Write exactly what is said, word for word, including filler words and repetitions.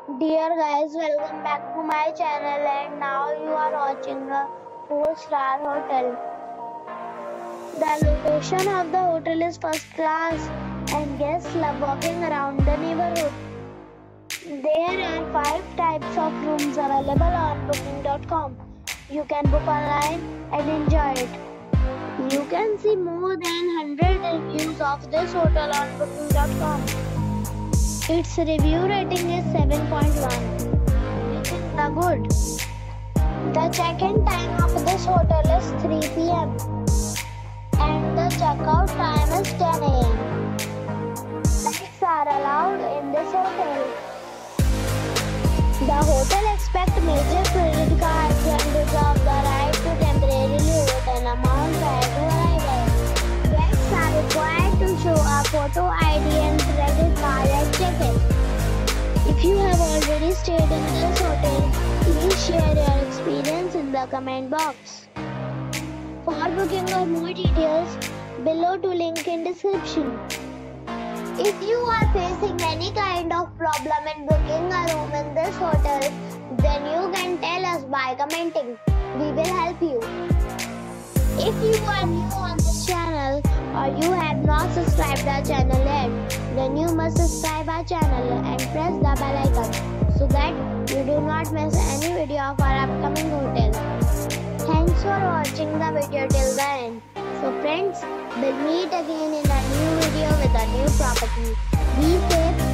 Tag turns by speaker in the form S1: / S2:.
S1: Dear guys, welcome back to my channel and now you are watching a four star hotel. The location of the hotel is first class and guests love walking around the neighborhood. There are five types of rooms available on booking dot com. You can book online and enjoy it. You can see more than one hundred reviews of this hotel on booking dot com. Its review rating is seven point one, which is the good. The check-in time of this hotel is three p m and the checkout time is ten a m Pets are allowed in this hotel. The hotel accepts major credit cards and reserves the right to temporarily hold an amount prior to arrival. Guests are required to show a photo I D and credit card at check-in. If you have already stayed in this hotel, please share your experience in the comment box. For booking or more details, below to link in description. If you are facing any kind of problem in booking a room in this hotel, then you can tell us by commenting. We will help you. If you are new on this channel or you have not subscribed our channel yet, then you must subscribe our channel and press the bell icon so that you do not miss any video of our upcoming hotel. Thanks for watching the video till the end. So friends, we'll meet again in a new video with a new property. Be safe.